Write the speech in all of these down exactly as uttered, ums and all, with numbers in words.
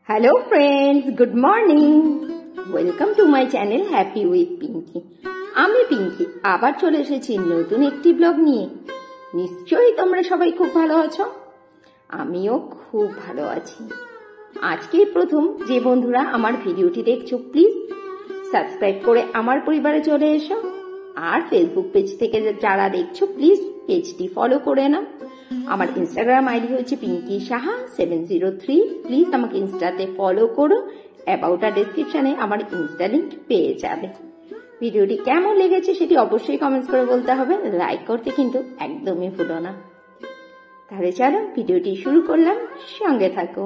Hello friends, good morning. Welcome to my channel happy with Pinky. আমি পিঙ্কি আবার চলে এসেছি নতুন একটি ব্লগ নিয়ে। নিশ্চয়ই তোমরা সবাই খুব ভালো আছো, আমিও খুব ভালো আছি। আজকেই প্রথম যে বন্ধুরা আমার ভিডিওটি দেখছো, প্লিজ সাবস্ক্রাইব করে আমার পরিবারে চলে এসো। আর ফেসবুক পেজ থেকে যারা দেখছো, প্লিজ পেজটি ফলো করে নাও। আমার ইনস্টাগ্রাম আইডি হচ্ছে Pinky Saha seven zero three. Please আমাকে ইনস্টাতে ফলো করো। অ্যাবাউট আর ডেসক্রিপশনে আমার ইনস্টা লিঙ্ক পেয়ে যাবে। ভিডিওটি কেমন লেগেছে সেটি অবশ্যই কমেন্টস করে বলতে হবে, লাইক করতে কিন্তু একদমই ভুলো না। তাহলে চলো ভিডিওটি শুরু করলাম, সঙ্গে থাকো।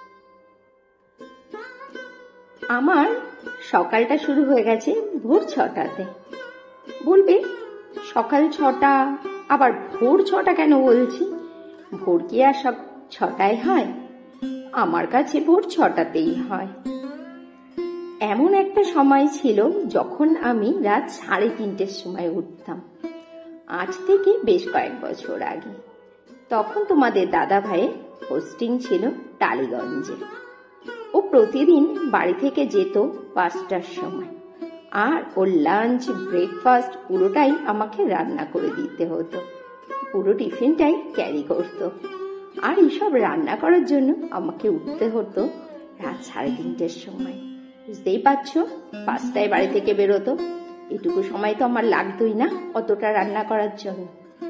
আমার সকালটা শুরু হয়ে গেছে ভোর ছটাতে। বলবে সকাল ছটা, আবার ভোর ছটা কেন বলছি? ভোর কি আর সব ছটায় হয়? আমার কাছে ভোর ছটাতেই হয়। এমন একটা সময় ছিল যখন আমি রাত সাড়ে তিনটের সময় উঠতাম। আজ থেকে বেশ কয়েক বছর আগে। তখন তোমাদের দাদা ভাইয়ের পোস্টিং ছিল টালিগঞ্জে। ও প্রতিদিন বাড়ি থেকে যেত পাঁচটার সময়, আর ওর লাঞ্চ ব্রেকফাস্ট পুরোটাই আমাকে রান্না করে দিতে হতো। পুরো টিফিনটাই ক্যারি করতো। আর এইসব রান্না করার জন্য আমাকে উঠতে হতো রাত সাড়ে তিনটের সময়। বুঝতেই পারছো, পাঁচটায় বাড়ি থেকে বেরোতো। এটুকু সময় তো আমার লাগতোই না অতটা রান্না করার জন্য।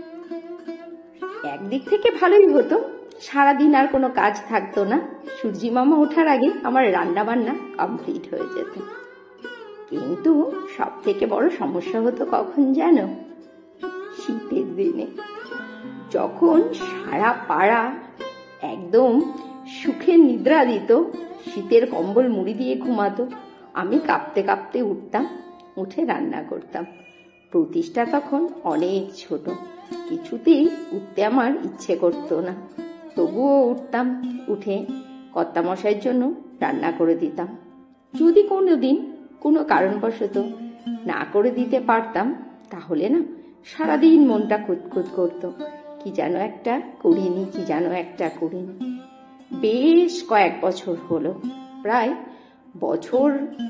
একদিক থেকে ভালোই হতো, সারাদিন আর কোনো কাজ থাকতো না। সূর্যি মামা ওঠার আগে আমার রান্না বান্না কমপ্লিট হয়ে যেত। কিন্তু সব থেকে বড় সমস্যা হতো কখন জানো? শীতের দিনে, যখন সারা পাড়া একদম সুখে নিদ্রা দিত, শীতের কম্বল মুড়ি দিয়ে ঘুমাতো, আমি কাঁপতে কাঁপতে উঠতাম, উঠে রান্না করতাম। প্রতিষ্ঠা তখন অনেক ছোট, কিছুতেই উঠতে আমার ইচ্ছে করতো না। তবুও উঠতাম, উঠে কর্তামশাইয়ের জন্য রান্না করে দিতাম। যদি কোনো দিন কোনো কারণবশত না করে দিতে পারতাম, তাহলে না সারাদিন মনটা খুঁতখুত করতো, কি যেন একটা করিনি, কি যেন একটা করিনি। বেশ কয়েক বছর হলো, প্রায় বছর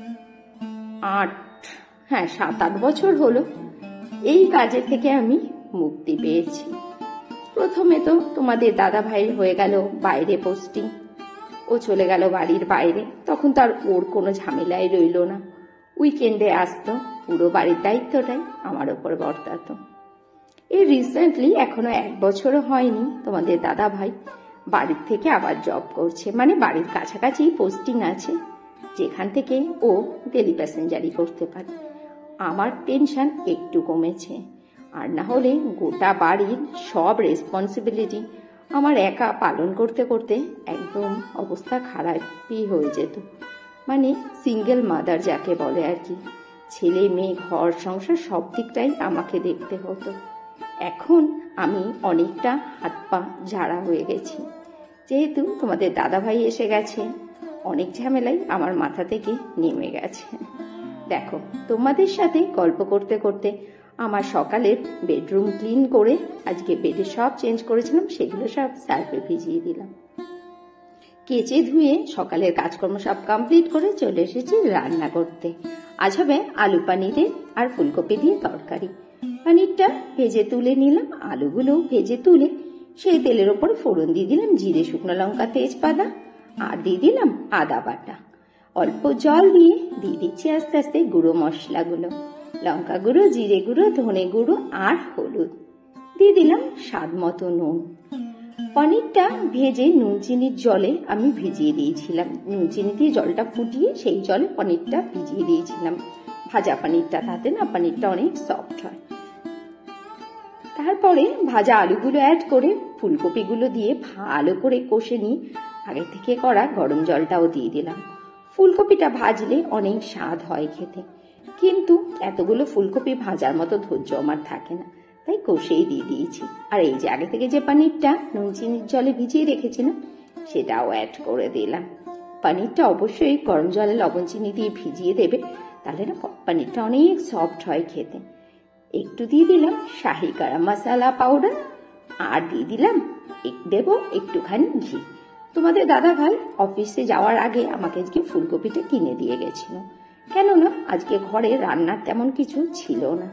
আট, হ্যাঁ সাত আট বছর হলো এই কাজের থেকে আমি মুক্তি পেয়েছি। প্রথমে তো তোমাদের দাদা ভাইয়ের হয়ে গেল বাইরে পোস্টিং। ও চলে গেল বাড়ির বাইরে। তখন তার ওর কোনো ঝামেলাই রইল না। উইকেন্ডে আসতো, পুরো বাড়ির দায়িত্বটাই আমার ওপর বর্তাতো। এই রিসেন্টলি, এখনো এক বছরও হয়নি, তোমাদের দাদা ভাই বাড়ির থেকে আবার জব করছে। মানে বাড়ির কাছাকাছি পোস্টিং আছে, যেখান থেকে ও ডেলি প্যাসেঞ্জারি করতে পারে। আমার টেনশন একটু কমেছে, আর না হলে গোটা বাড়ির সব রেসপন্সিবিলিটি আমার একা পালন করতে করতে একদম অবস্থা খারাপই হয়ে যেত। মানে সিঙ্গেল মাদার যাকে বলে আর কি। ছেলে মেয়ে ঘর সংসার সব দিকটাই আমাকে দেখতে হতো। এখন আমি অনেকটা হাত পা ঝাড়া হয়ে গেছি, যেহেতু তোমাদের দাদা ভাই এসে গেছে। অনেক ঝামেলাই আমার মাথা থেকে নেমে গেছে। দেখো, তোমাদের সাথে গল্প করতে করতে আমার সকালের বেডরুম ক্লিন করে, আজকে বেডে সব চেঞ্জ করেছিলাম, সেগুলো সব সার্ফে ভিজিয়ে দিলাম। কেচে ধুয়ে সকালের কাজকর্ম সব কমপ্লিট করে চলে এসেছি রান্না করতে। আজ হবে আলু পানিরে আর ফুলকপি দিয়ে তরকারি। পানিরটা ভেজে তুলে নিলাম, আলুগুলো ভেজে তুলে সেই তেলের ওপর ফোড়ন দিয়ে দিলাম জিরে, শুকনো লঙ্কা, তেজপাতা, আর দিয়ে দিলাম আদা বাটা। অল্প জল দিয়ে দিয়ে দিচ্ছি আস্তে আস্তে গুঁড়ো মশলাগুলো, লঙ্কা গুঁড়ো, জিরে গুঁড়ো, ধনে গুঁড়ো আর হলুদ। দিয়ে দিলাম স্বাদ মতো নুন। পনিরটা ভেজে নুন চিনির জলে আমি ভিজিয়ে দিয়েছিলাম। নুন চিনি দিয়ে জলটা ফুটিয়ে সেই জলে পনিরটা ভিজিয়ে দিয়েছিলাম। ভাজা পনিরটা, তাতে না পনিরটা অনেক সফট হয়। তারপরে ভাজা আলুগুলো অ্যাড করে ফুলকপিগুলো দিয়ে ভালো করে কষে নিয়ে আগে থেকে করা গরম জলটাও দিয়ে দিলাম। ফুলকপিটা ভাজলে অনেক স্বাদ হয় খেতে, কিন্তু এতগুলো ফুলকপি ভাজার মতো ধৈর্য আমার থাকে না, তাই কষেই দিয়ে দিয়েছি। আর এই যে আগে থেকে যে পনিরটা নুন চিনির জলে ভিজিয়ে রেখেছিলাম, সেটাও অ্যাড করে দিলাম। পনিরটা অবশ্যই গরম জলে লবণ চিনি দিয়ে ভিজিয়ে দেবে, তাহলে না পনিরটা অনেক সফট হয় খেতে। একটু দিয়ে দিলাম শাহি গরম মশলা পাউডার, আর দিয়ে দিলাম দেব একটুখানি ঘি। তোমাদের দাদা ভাই অফিসে যাওয়ার আগে আমাকে আজকে ফুলকপিটা কিনে দিয়ে গেছিল, কেননা আজকে ঘরে রান্নার তেমন কিছু ছিল না।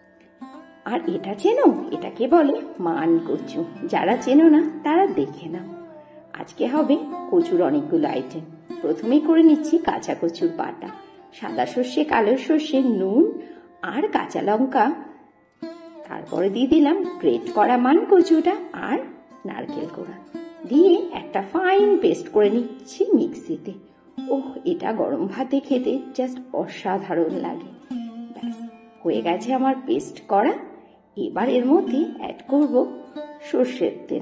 আর এটা চেনো, এটাকে বলে মান কচু। যারা চেনো না তারা দেখে নাও। আজকে হবে কচুর অনেকগুলো আইটেম। প্রথমেই করে নিচ্ছি কাঁচা কচুর বাটা, সাদা সর্ষে, কালো সর্ষে, নুন আর কাঁচা লঙ্কা। তারপরে দিয়ে দিলাম গ্রেট করা মান কচুটা আর নারকেল কোড়া দিয়ে একটা ফাইন পেস্ট করে নিচ্ছি মিক্সিতে। ওহ, এটা গরম ভাতে খেতে জাস্ট অসাধারণ লাগে। ব্যাস হয়ে গেছে আমার পেস্ট করা। এবার এর মধ্যে অ্যাড করব সর্ষের তেল।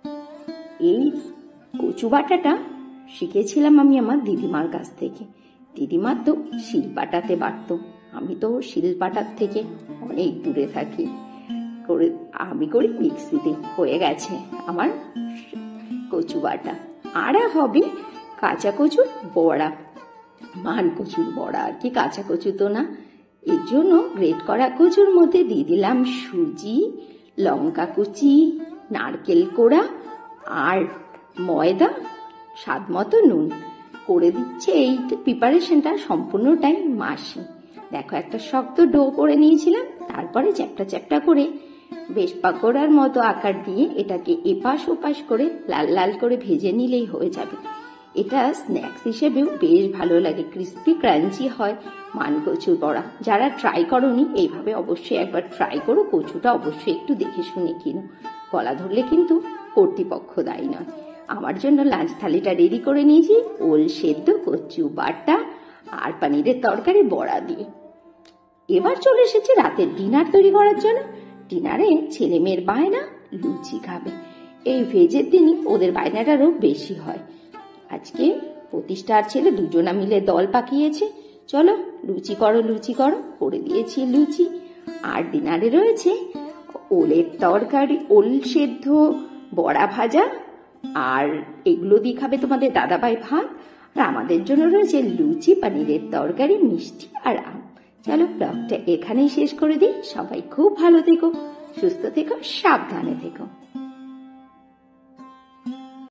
এই কচু বাটাটা শিখেছিলাম আমি আমার দিদিমার কাছ থেকে। দিদিমা তো শিলপাটাতে বাটত, আমি তো শিলপাটার থেকে অনেক দূরে থাকি, করে আমি করি মিক্সিতে। হয়ে গেছে আমার কচু বাটা। আর হবে কাঁচা কচুর বড়া, মান কচুর বড়া আর কি, কাঁচা কচু তো না। এর জন্য গ্রেট করা কচুর মধ্যে দিয়ে দিলাম সুজি, লঙ্কা কুচি, নারকেল কোড়া আর ময়দা, স্বাদ মতো নুন। করে দিচ্ছে এই প্রিপারেশনটা সম্পূর্ণটাই মাসি। দেখো একটা শক্ত ডো করে নিয়েছিলাম, তারপরে চ্যাপটা চ্যাপটা করে বেশ পাকোড়ার মতো আকার দিয়ে এটাকে এপাশ ওপাশ করে লাল লাল করে ভেজে নিলেই হয়ে যাবে। এটা স্ন্যাক্স হিসেবেও বেশ ভালো লাগে, ক্রিস্পি ক্রাঞ্চি হয় মান কচুর বড়া। যারা ট্রাই করোনি এইভাবে অবশ্যই একবার ট্রাই করো। কচুটা অবশ্যই একটু দেখে শুনে কিনো, গলা ধরলে কিন্তু কর্তৃপক্ষ দায়ী নয়। আমার জন্য লাঞ্চ থালিটা রেডি করে নিয়েছি ওল সেদ্ধ, কচু বাটা আর পনিরের তরকারি বড়া দিয়ে। এবার চলে এসেছি রাতের ডিনার তৈরি করার জন্য। ডিনারে ছেলে মেয়ের বায়না লুচি খাবে। এই ভেজের দিনই ওদের বায়নাটারও বেশি হয়। আজকে প্রতিষ্ঠার ছেলে দুজনা মিলে দল পাকিয়েছে, চলো লুচি করো লুচি করো, করে দিয়েছি লুচি। আর ডিনারে রয়েছে ওলের তরকারি, ওল সেদ্ধ, বড়া ভাজা, আর এগুলো দিয়ে খাবে তোমাদের দাদাভাই ভাত। আর আমাদের জন্য রয়েছে লুচি, পনিরের তরকারি, মিষ্টি আর আম। চলো ব্লগটা এখানেই শেষ করে দিই। সবাই খুব ভালো থেকো, সুস্থ থেকো, সাবধানে থেকো।